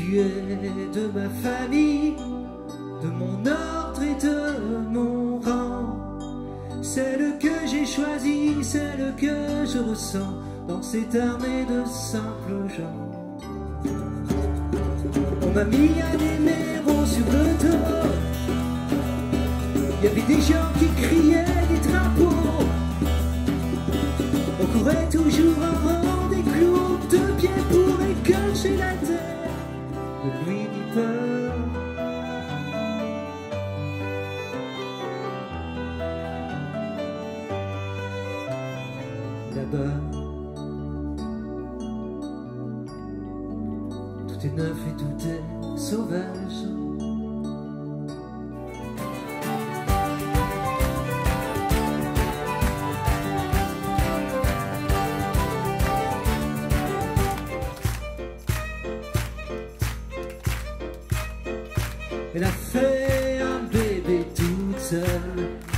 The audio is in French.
Tu es de ma famille, de mon ordre et de mon rang. Celle que j'ai choisie, celle que je ressens dans cette armée de simples gens. On m'a mis un numéro sur le dos. Il y avait des gens qui criaient des drapeaux. On courait toujours en rang, des clous de pied pour écorcher la terre de lui ni peur. Là-bas, tout est neuf et tout est sauvage. Elle a fait un bébé toute seule.